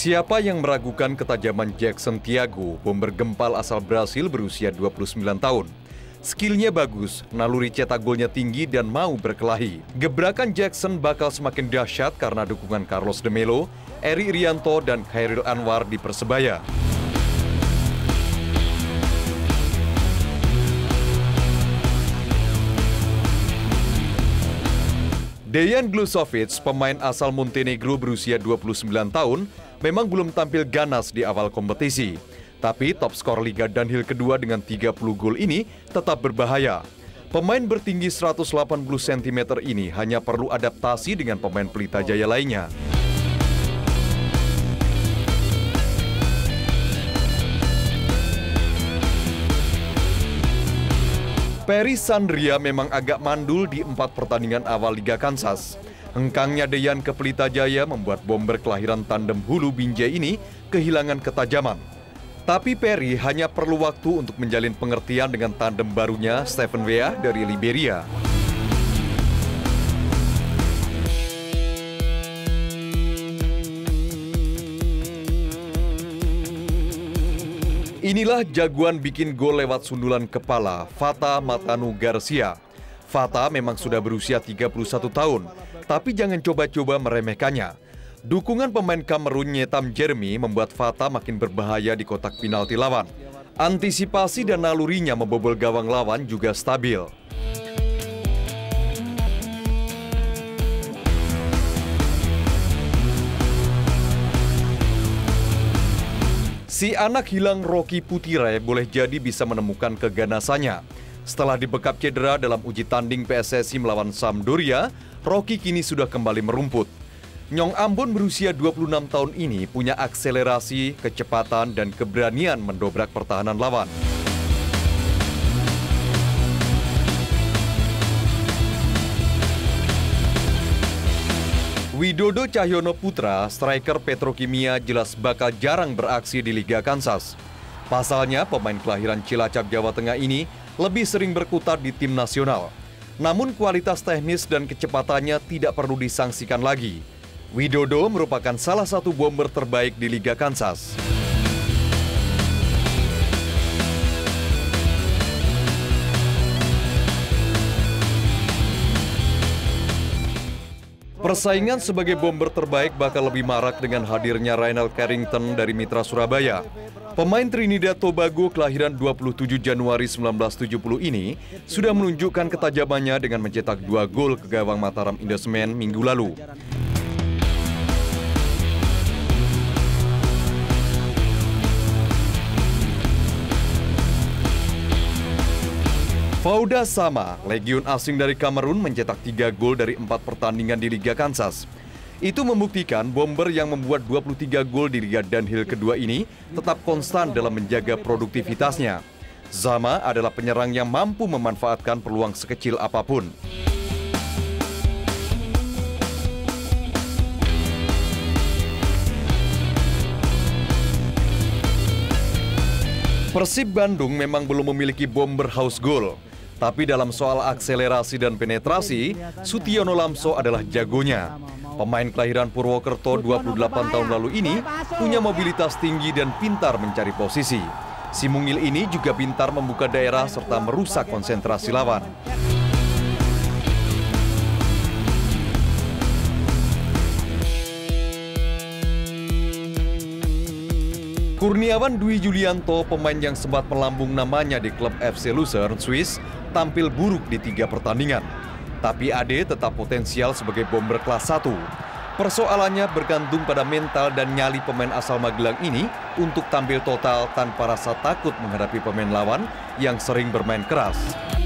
Siapa yang meragukan ketajaman Jackson Tiago, bomber gempal asal Brasil berusia 29 tahun. Skillnya bagus, naluri cetak golnya tinggi dan mau berkelahi. Gebrakan Jackson bakal semakin dahsyat karena dukungan Carlos de Melo, Eri Irianto, dan Khairil Anwar di Persebaya. Dejan Glusovic, pemain asal Montenegro berusia 29 tahun, memang belum tampil ganas di awal kompetisi. Tapi top skor Liga Dunhill kedua dengan 30 gol ini tetap berbahaya. Pemain bertinggi 180 cm ini hanya perlu adaptasi dengan pemain Pelita Jaya lainnya. Perry Sandria memang agak mandul di 4 pertandingan awal Liga Kansas. Hengkangnya Dejan ke Pelita Jaya membuat bomber kelahiran tandem Hulu Binjai ini kehilangan ketajaman. Tapi Perry hanya perlu waktu untuk menjalin pengertian dengan tandem barunya Stephen Weah dari Liberia. Inilah jagoan bikin gol lewat sundulan kepala, Fata Matanu Garcia. Fata memang sudah berusia 31 tahun, tapi jangan coba-coba meremehkannya. Dukungan pemain Kamerun Nyetam Jeremy membuat Fata makin berbahaya di kotak penalti lawan. Antisipasi dan nalurinya membobol gawang lawan juga stabil. Si anak hilang Rocky Putire boleh jadi bisa menemukan keganasannya. Setelah dibekap cedera dalam uji tanding PSSI melawan Sampdoria, Rocky kini sudah kembali merumput. Nyong Ambon berusia 26 tahun ini punya akselerasi, kecepatan, dan keberanian mendobrak pertahanan lawan. Widodo Cahyono Putra, striker Petrokimia jelas bakal jarang beraksi di Liga Kansas. Pasalnya, pemain kelahiran Cilacap, Jawa Tengah ini lebih sering berkutat di tim nasional. Namun kualitas teknis dan kecepatannya tidak perlu disangsikan lagi. Widodo merupakan salah satu bomber terbaik di Liga Kansas. Persaingan sebagai bomber terbaik bakal lebih marak dengan hadirnya Reinald Carrington dari Mitra Surabaya. Pemain Trinidad Tobago kelahiran 27 Januari 1970 ini sudah menunjukkan ketajamannya dengan mencetak 2 gol ke gawang Mataram Indosemen minggu lalu. Fauda Sama, legiun asing dari Kamerun, mencetak 3 gol dari 4 pertandingan di Liga Kansas. Itu membuktikan bomber yang membuat 23 gol di Liga Dunhill kedua ini tetap konstan dalam menjaga produktivitasnya. Sama adalah penyerang yang mampu memanfaatkan peluang sekecil apapun. Persib Bandung memang belum memiliki bomber house goal. Tapi dalam soal akselerasi dan penetrasi, Sutiono Lamso adalah jagonya. Pemain kelahiran Purwokerto 28 tahun lalu ini punya mobilitas tinggi dan pintar mencari posisi. Si mungil ini juga pintar membuka daerah serta merusak konsentrasi lawan. Kurniawan Dwi Julianto, pemain yang sempat melambung namanya di klub FC Lucerne, Swiss, tampil buruk di 3 pertandingan. Tapi Ade tetap potensial sebagai bomber kelas 1. Persoalannya bergantung pada mental dan nyali pemain asal Magelang ini untuk tampil total tanpa rasa takut menghadapi pemain lawan yang sering bermain keras.